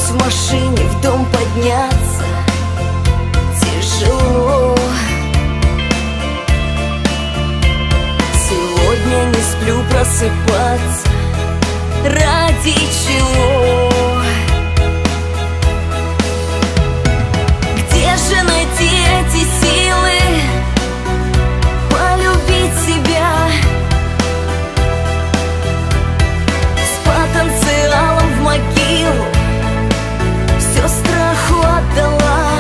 пришлось в машине в дом подняться. Тяжело. Сегодня не сплю, просыпаться. Ради чего? Где же найти эти силы полюбить себя? С потенциалом в могилу все страху отдала.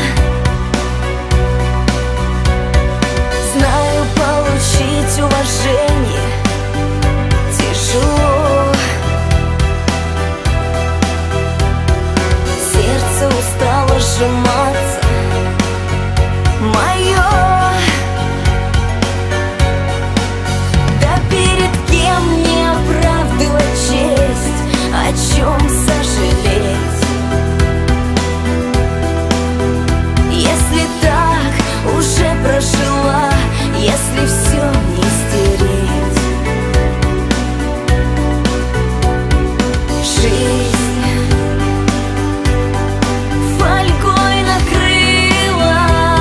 Знаю, получить уважение тяжело. Сердце устало сжиматься. Мое. Да перед кем мне оправдывать честь? О чем сожалеть? Если так уже прожила, если все не стереть. Жизнь фольгой накрылась,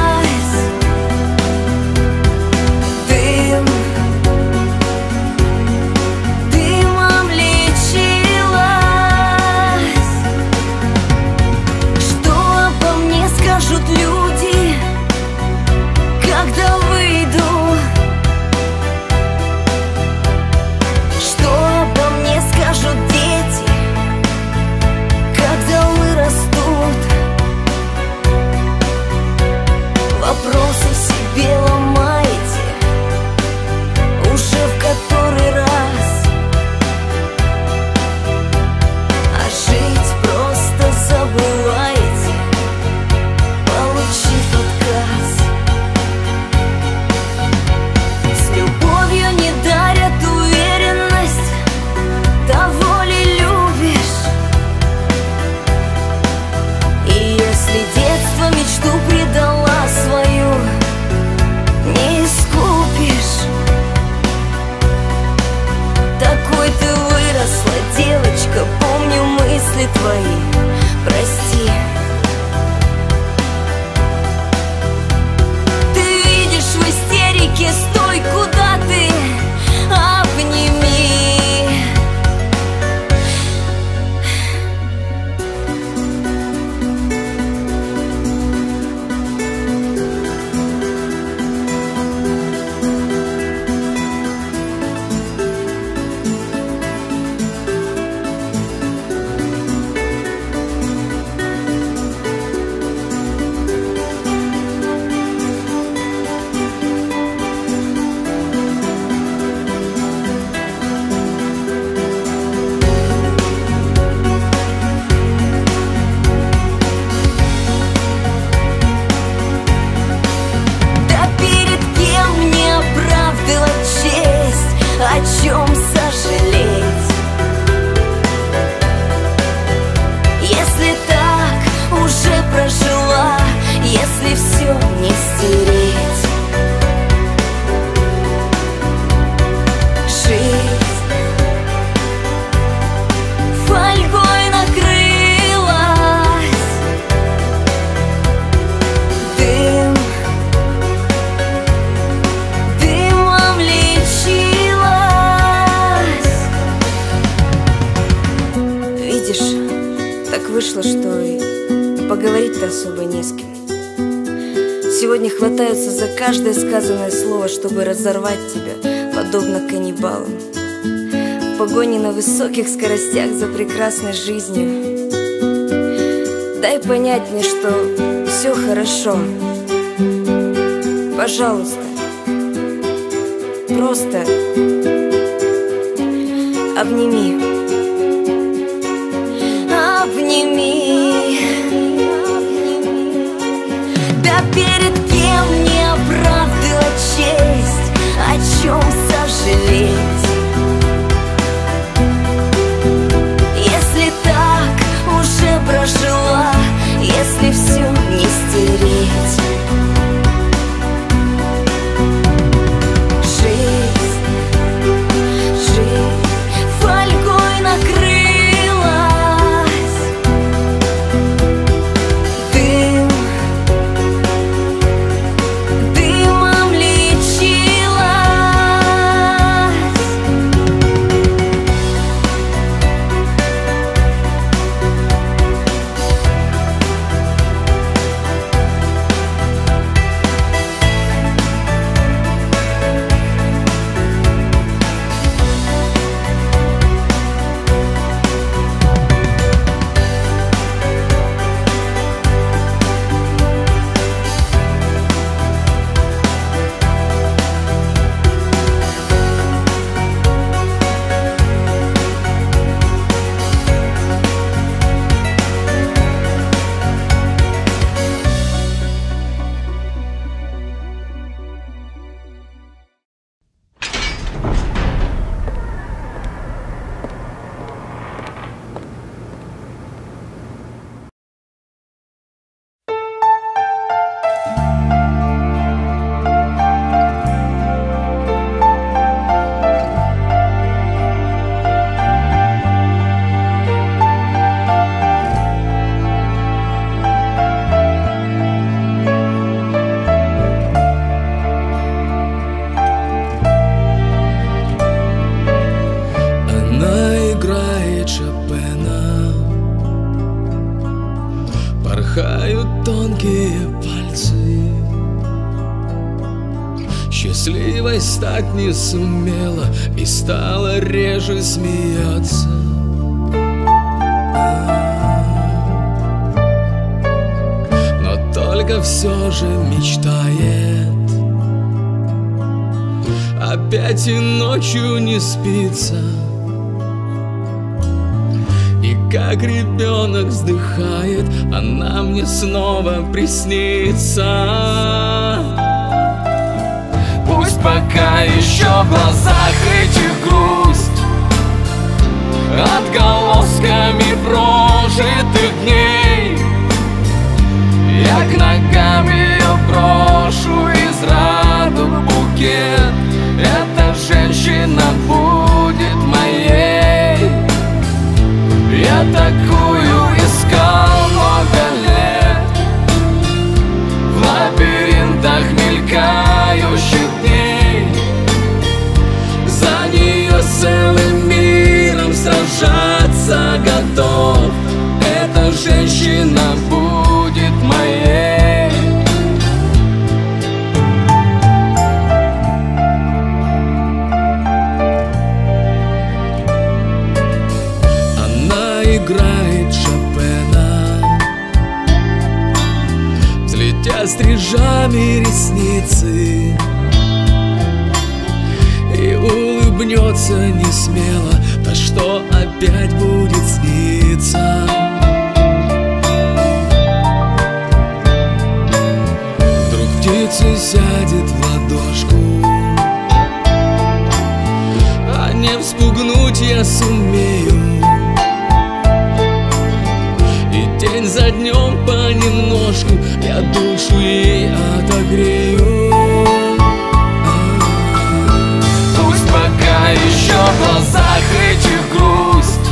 дымом лечилась. Что обо мне скажут люди, когда выйду? Что обо мне скажут дети, когда вырастут? Вопросы себе ломаете уже в который раз, а жить просто забываете, получив отказ. С любовью не дарят уверенность, того ли любишь? И если детство мечту предала свою, не искупишь. Такой ты выросла, девочка, помню мысли твои, прости. Ты видишь в истерике, стой, куда ты? Обними. Да перед кем мне оправдывать честь? О чем сожалеть? Если так уже прожила, если все не стереть. Жизнь фольгой накрылась, дымом лечилась. Видишь, так вышло, что и поговорить-то особо не с кем. Сегодня хватаются за каждое сказанное слово, чтобы разорвать тебя, подобно каннибалам. В погоне на высоких скоростях за прекрасной жизнью. Дай понять мне, что все хорошо. Пожалуйста, просто обними. Обними. Да перед кем мне оправдывать честь? О чем сожалеть? Если так уже прожила, если все не стереть. Жизнь фольгой Вздыхают тонкие пальцы. Счастливой стать не сумела и стала реже смеяться. Но только все же мечтает. Опять и ночью не спится. И как ребенок вздыхает, она мне снова приснится. Пусть пока еще в глазах этих грусть, отголосками прожитых дней. Я к ногам ее брошу из радуг букет. Эта женщина будет моей. Я такую искал много лет в лабиринтах мелькающих дней. За нее целым миром сражаться готов. Эта женщина будет моей. Играет Шопена, взлетя стрижами ресницы, и улыбнется не смело то, что опять будет сниться. Вдруг птица сядет в ладошку, а не вспугнуть я сумею. День за днем понемножку я душу ей отогрею. Пусть пока еще в глазах этих грусть,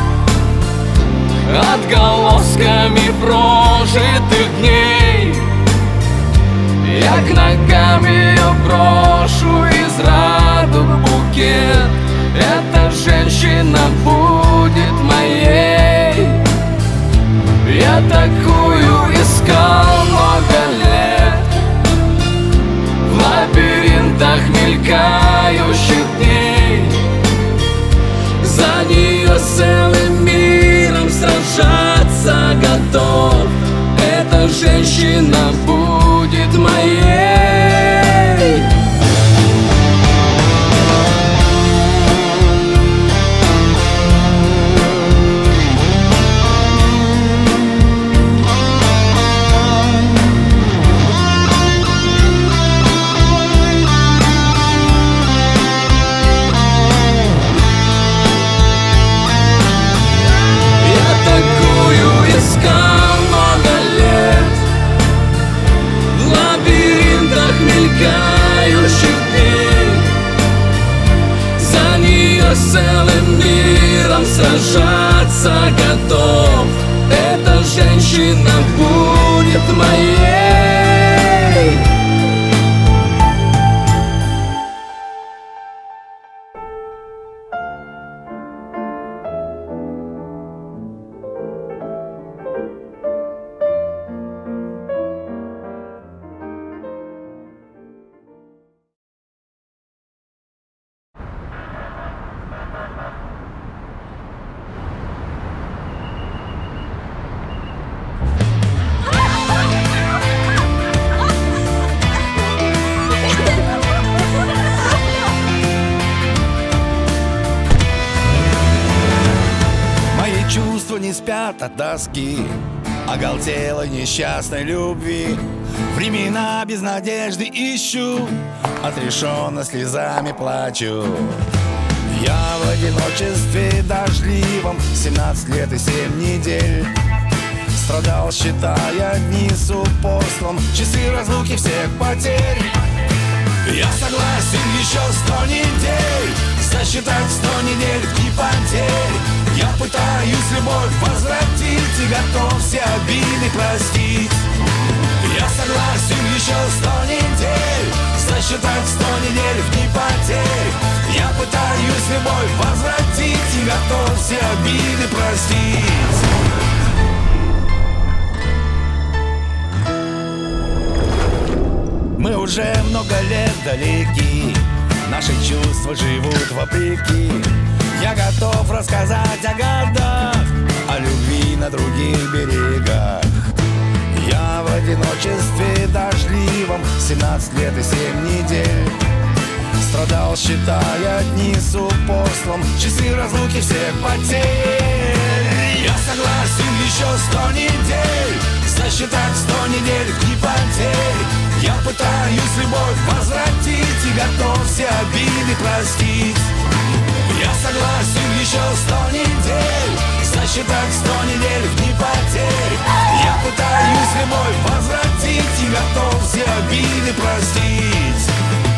отголосками прожитых дней. Я к ногам ее брошу из радуг букет. Эта женщина будет моей. Я такую искал много лет в лабиринтах мелькающих дней. За нее целым миром сражаться готов. Эта женщина будет моей. Целым миром сражаться готов. Эта женщина будет моей. Не спят от тоски, оголтелой несчастной любви. Времена без надежды ищу, отрешенно слезами плачу. Я в одиночестве дождливом 17 лет и 7 недель страдал, считая дни с упорством, часы разлуки всех потерь. Я согласен еще 100 недель засчитать 100 недель в дни потерь. Я пытаюсь любовь возвратить и готов все обиды простить. Я согласен еще 100 недель засчитать 100 недель в дни потерь. Я пытаюсь любовь возвратить и готов все обиды простить. много лет далеки, наши чувства живут вопреки. Я готов рассказать о годах, о любви на других берегах. Я в одиночестве дождливом 17 лет и 7 недель страдал, считая дни с упорством, часы разлуки всех потерь. Я согласен еще 100 недель засчитать 100 недель в дни потерь. Я пытаюсь любовь возвратить и готов все обиды простить. Я согласен еще 100 недель засчитать 100 недель в дни потерь. Я пытаюсь любовь возвратить и готов все обиды простить.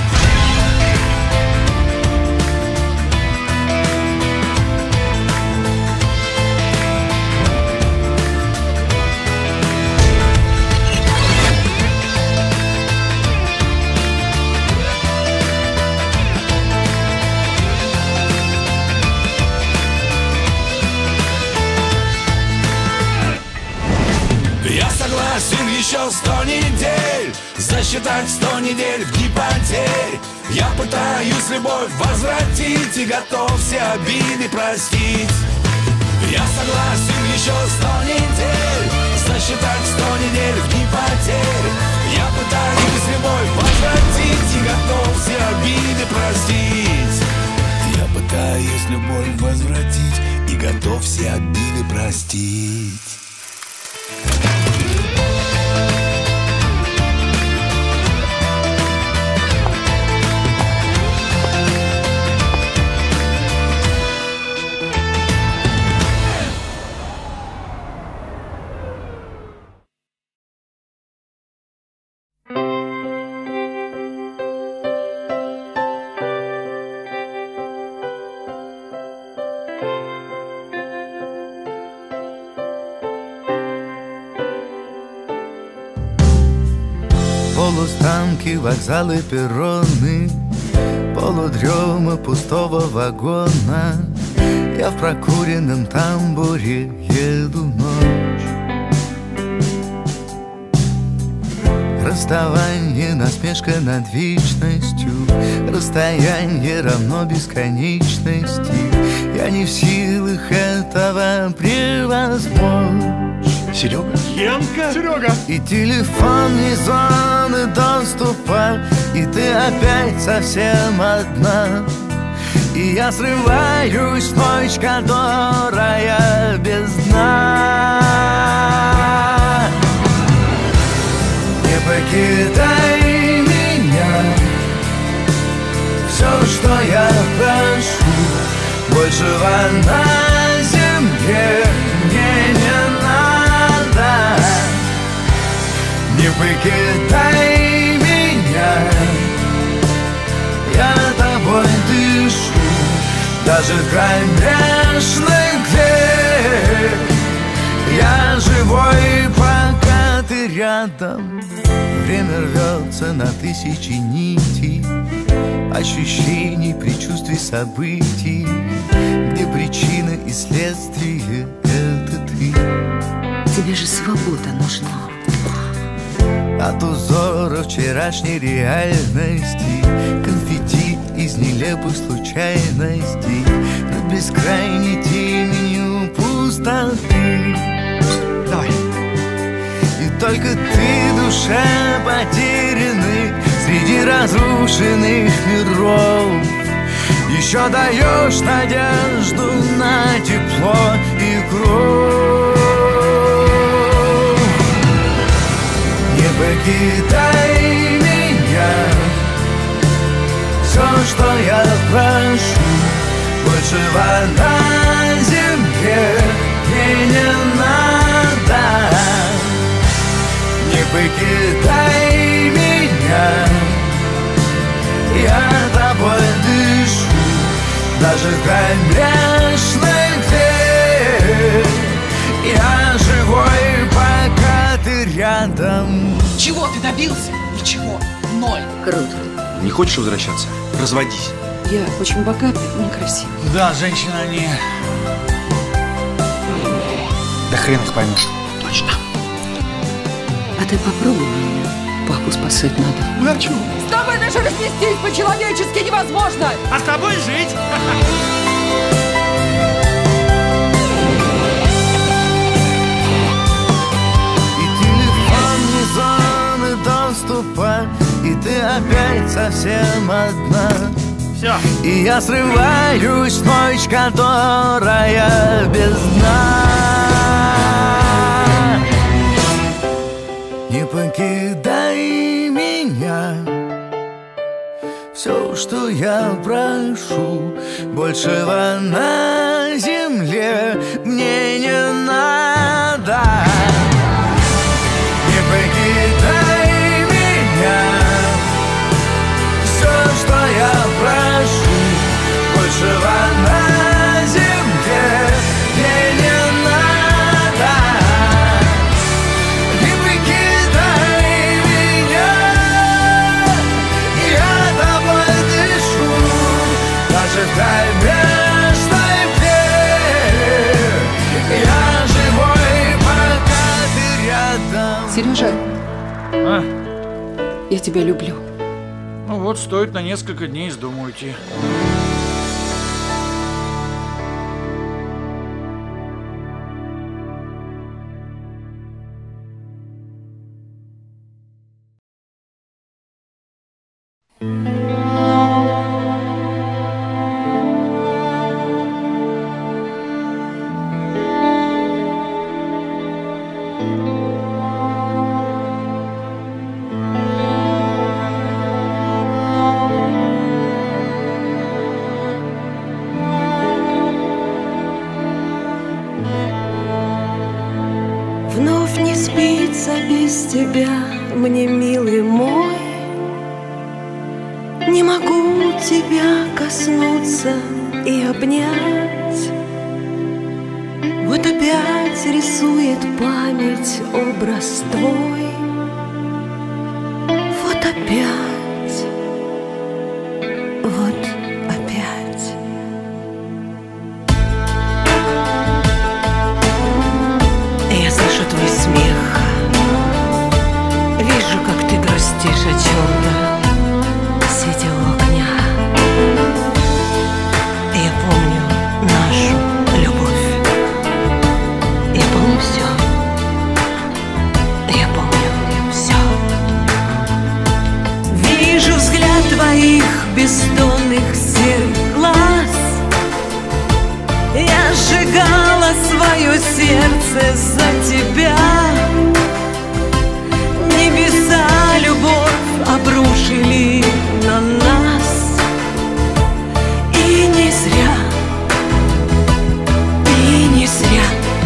Согласен еще 100 недель засчитать 100 недель в дни потерь. Я пытаюсь любовь возвратить и готов все обиды простить. Я согласен еще 100 недель засчитать 100 недель в дни потерь. Я пытаюсь любовь возвратить и готов все обиды простить. Я пытаюсь любовь возвратить и готов все обиды простить. Полустанки, вокзалы, перроны, полудрема пустого вагона. Я в прокуренном тамбуре еду ночь. Расставание, насмешка над вечностью, расстояние равно бесконечности. Я не в силах этого превозмочь. Серега? Янка? Серега! И телефон не зоны доступа, и ты опять совсем одна. И я срываюсь в ночь, которая без дна. Не покидай меня, все, что я прошу, большего на земле мне не надо. Не покидай меня, я тобой дышу, даже в кромешной тьме. Я живой, пока ты рядом. Время рвется на тысячи нитей, ощущений, предчувствий, событий, где причина и следствие — это ты. Тебе же свобода нужна. От узора вчерашней реальности, конфетти из нелепых случайностей, над бескрайней теменью пустоты. Давай. И только ты, душа, потерянный среди разрушенных миров, еще даешь надежду на тепло и кровь. Не покидай меня, все, что я прошу, большего на земле мне не надо. Не покидай меня, я тобой дышу, даже в кромешной тьме. Я живой, пока ты рядом. Чего ты добился? Ничего. Ноль. Круто. Не хочешь возвращаться? Разводись. Я очень богата, некрасива. Да, женщины они... Да хрен их поймешь. Точно. А ты попробуй меня папу спасать надо. А чего? С тобой даже разнестись по-человечески невозможно! А с тобой жить? Доступа, и ты опять совсем одна. Все. И я срываюсь в ночь, которая без дна. Не покидай меня. Все, что я прошу, большего на земле мне не надо. Не покидай меня. Все, что я прошу, большего на земле мне не надо. Не покидай меня. Я тобой дышу, даже в кромешной мгле. Я живой, пока ты рядом. Сережа, А? я тебя люблю. Ну вот, стоит на несколько дней из дома уйти. Вновь не спится без тебя, мне, милый мой. Не могу тебя коснуться и обнять. Вот опять рисует память образ твой. Вот опять, вот опять. Я слышу твой смех, вижу, как ты грустишь о чем-то, сидя у огня. Я помню нашу любовь, я помню все, я помню все. Вижу взгляд твоих бездонных серых глаз. Я сжигала свое сердце за тебя. Небеса любовь обрушили на нас. И не зря, и не зря.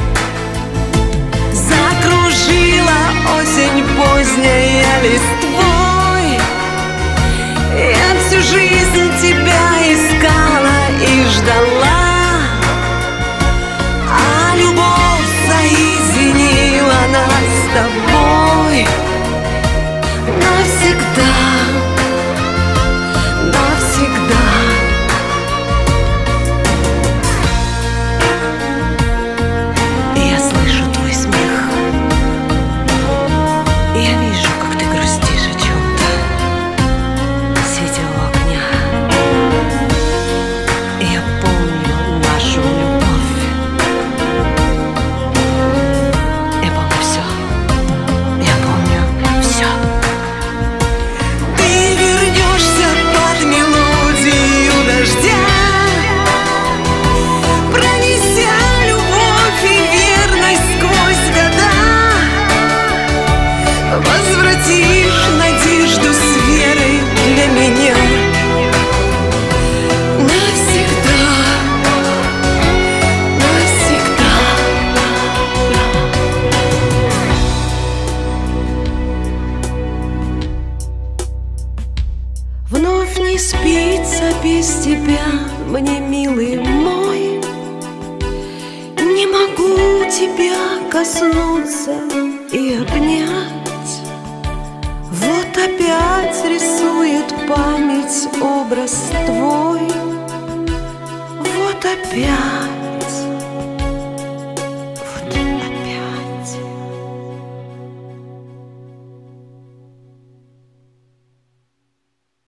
Закружила осень поздняя листвой. Я всю жизнь тебя искала и ждала. Соединила нас с тобой навсегда, навсегда. Я слышу твой смех, я вижу, как ты грустишь о чем-то, сидя у огня. Я помню нашу любовь. Возвратишь надежду с верой для меня навсегда, навсегда. Вновь не спится без тебя мне, милый мой. Не могу тебя коснуться и обнять. Вот опять рисует память образ твой. Вот опять.